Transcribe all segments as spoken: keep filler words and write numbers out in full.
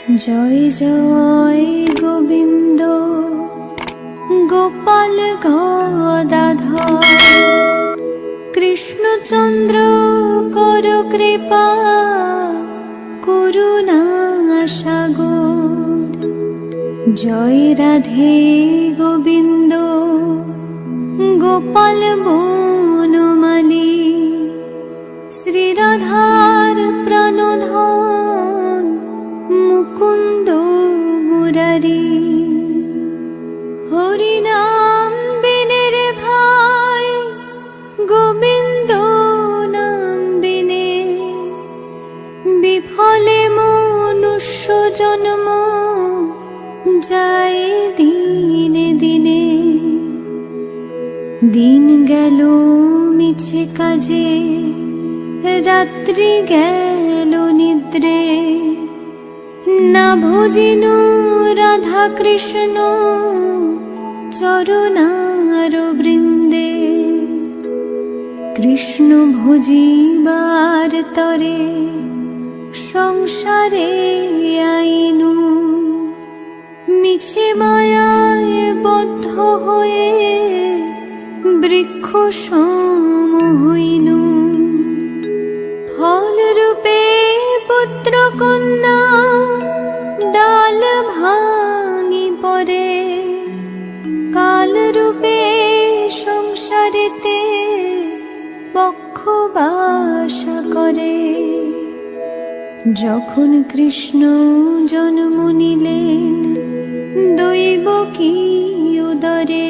जय जय गोविंद गोपाल गदाधर कृष्णचंद्र कर कृपा करुणा सागर। जय राधे गोविंद गोपाल बनमाली श्री राधार प्राणधन मुकुंद मुरारी। हरि नाम बिने रे भाई गोविंद नाम बिने विफले मनुष्य जन्म जाए दिने दिने। दिन गेलो मिछे काजे रात्रि गेलो निद्रे ना भजिनु राधा कृष्ण चरणार बृंदे। कृष्ण भजिबार तरे संसारे आइनु मिछे मायाय बद्ध होए वृक्ष सम हइनु। फल रूपे पुत्र कन्या डाल भांगी परे काल रूपे संसारेते बक्षबासा करे। जखन कृष्ण जन्म निलेन दैवकी उदरे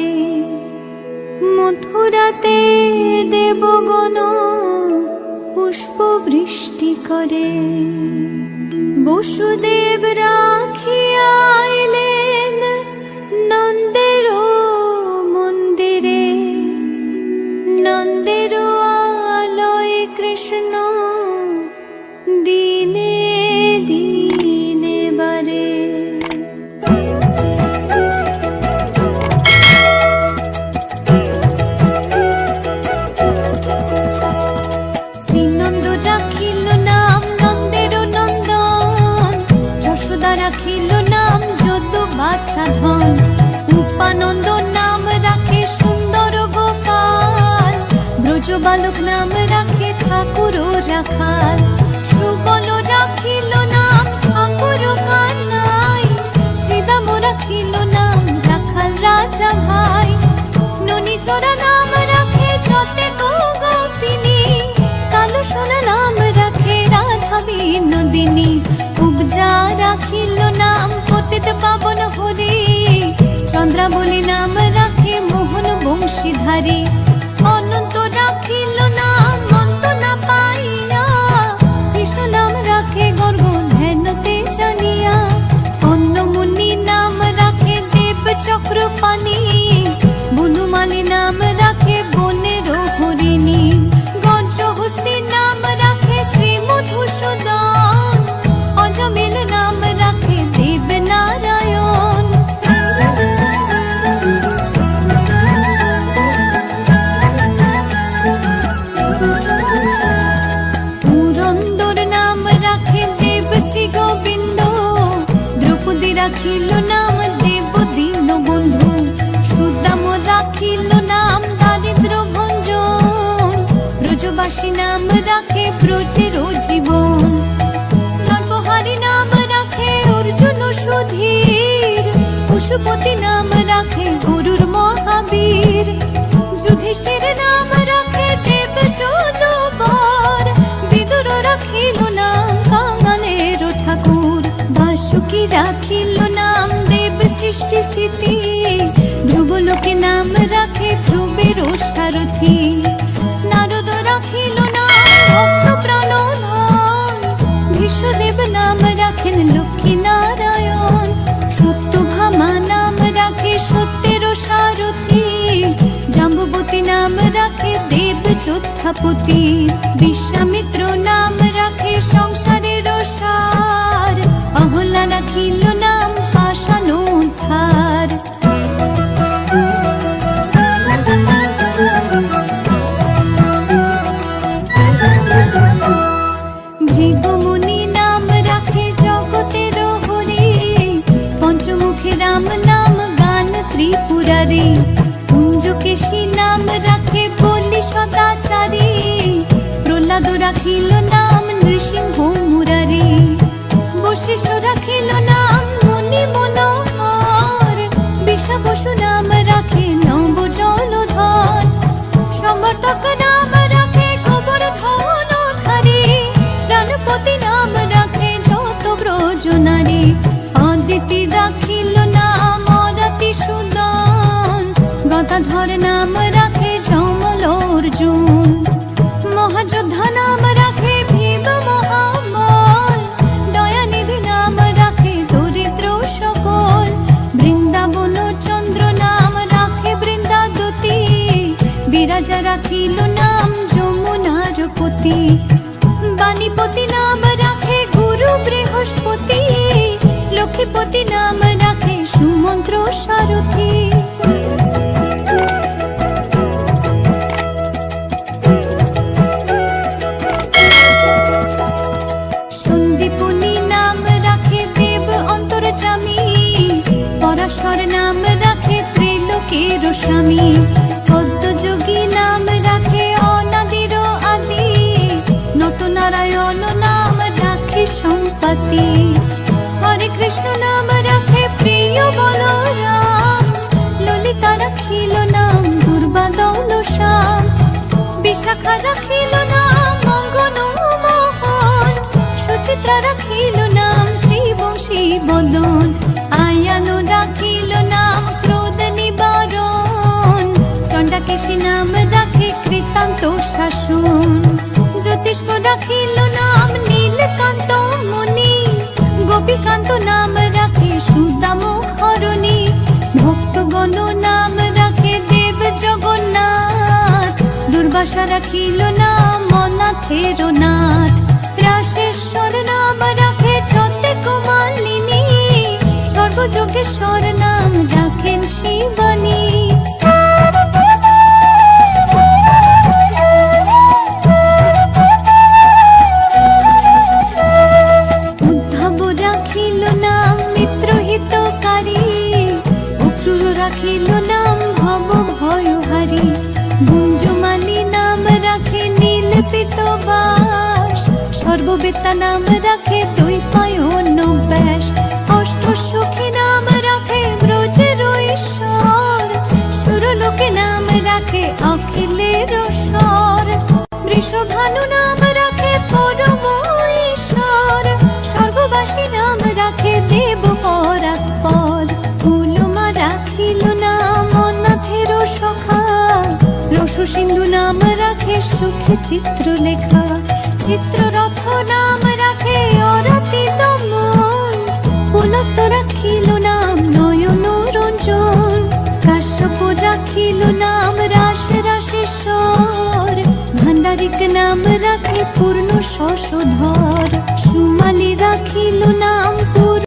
मथुराते देवगण पुष्प वृष्टि करे। वसुदेव राखिया आइलेन नंदेर मंदिरे नंदेर आलय कृष्ण दिने दिने बारे। श्रीनंद राखिल नाम नंदेर नंदन यशोदा राखिल नाम यदु बाछा धन। उपानंद नाम राखे सुंदर गोपाल ब्रज बालक नाम राखे ठाकुर राखाल। सुबल राखिल नाम ठाकुर कानाई श्रीदाम राखिल नाम राखाल राजा भाई। ननी चोरा नाम राखे जते गो गोपिनी कालू सोना नाम राखे राधा बिनोदिनी। उपजा राखिल नाम पतित पावन हरि चंद्रावली नाम राखे मोहन बंशीधारी। अनंत राखिल नाम मंत ना पाइया कृष्ण नाम राखे गर्ग ध्यानते जानिया। अन्न मुनि नाम राखे देव चक्र पानी बनुमाली नाम राखे बनेर हरिणी। गजहस्ती नाम राखे श्री मधुसूदन अजमिल नाम राखे देव नारायण। पुरंदर नाम राखे देव श्री गोविंद। द्रौपदी राखिल नाम देव दीन बंधु। सुदाम राखिल नाम दारिद्र भंजन ब्रजबासी नाम राखे ब्रजेर जीवन। नरबहारी नाम राखे अर्जुन सुधीर पशुपति नाम राखे गुरुर महावीर। युधिष्ठिर नाम राखे देव जोदवर विदुर राखिल नाम कांगालेर ठाकुर। वासुकी राखिल नाम देव सृष्टि स्थिति ध्रुवलोके नाम राखे ध्रुवेर सारथी। नारद राखिल नाम भक्त प्राणधन विश्वदेव नाम राखेन लक्ष्मी नारायण। सत्यभामा नाम राखे सत्येर सारथी जाम्बुवती नाम राखे देव योद्धापति। विश्वामित्र नाम राखे संसारेर सार अहल्या राखिल नाम पाषाण उद्धार। भृगुमुनि नाम राखे जगतेर हरि রাখিল নাম নৃসিংহ মুরারি। বশিষ্ঠ রাখিল নাম মুনি মনোহর। বিষা বসু নাম রাখে নব জলধর। সমর্থক নাম রাখে গোবর্ধন ধারী। প্রাণপতি নাম রাখে যত ব্রজ নারী। অদিতি রাখিল নাম অরাতি সুদন। গদাধর নাম রাখে যমল অর্জুন। মহাযোদ্ধা নাম রাখে ভীম মহাবল। দয়ানিধি নাম রাখে দরিদ্র সকল। বৃন্দাবন চন্দ্র নাম রাখে বৃন্দাদতী। বিরাজা রাখিল নাম যমুনার পতি। বাণীপতি নাম রাখে গুরু বৃহস্পতি। লক্ষ্মীপতি নাম রাখে সুমন্ত্র সারথী। সন্দীপনী নাম রাখে দেব অন্তর্যামী। পরাশর নাম রাখে ত্রিলোকের স্বামী। পদ্মযোগী নাম রাখে অনাদির আদি। নটনারায়ণ নাম রাখে সম্পত্তি। হরে কৃষ্ণ নাম রাখে প্রিয় বলরাম। ললিতা রাখিল নাম দুর্বাদল শ্যাম। বিশাখা রাখিল নাম মঙ্গন মোহন। সুচিত্রা রাখিল নাম শ্রীবংশী বদন। আয়ানো রাখিল নাম ক্রোধ নিবারণ। চণ্ডাকেশী নাম রাখে কৃতান্ত শাসন। জ্যোতিষ্ক রাখিল নাম নীলকান্ত মুনি। গোপীকান্ত নাম রাখে সুদাম হরণী। ভক্তগণ নাম রাখে দেব জগন্নাথ। দুর্বাসা রাখিল নাম অনাথের নাথ। রাশেশ্বর নাম রাখে ছতে কুমালিনী। সর্বযোগেশ্বর নাম রাখেন শিবানী। উদ্ধব রাখিল নাম মিত্রহিতকারী। অক্রূর রাখিল নাম ভব ভয়হারী। গুঞ্জমালী নাম রাখে নীলপিত বাস। সর্ববেতা নাম রাখে দ্বৈপায়ন ব্যাস। অষ্ট সখী নাম রাখে ব্রজের ঈশ্বর। সুরলোকে নাম রাখে অখিলের স্বর। বৃষভানু নাম রাখে পরম ঈশ্বর। স্বর্গবাসী নাম রাখে দেব পরাৎপর। কুলমা রাখিল নাম অনাথের সখা। রস সিন্ধু নাম রাখে সুখে চিত্রলেখা। চিত্ররথ নাম রাখে অরাতি দমন। পুলস্ত রাখিল নাম নয়ন রঞ্জন। কাশ্যপ রাখিল নাম রাস রাশেশ্বর। ভান্ডারিক নাম রাখে পূর্ণ শশধর। সুমালি রাখিল নাম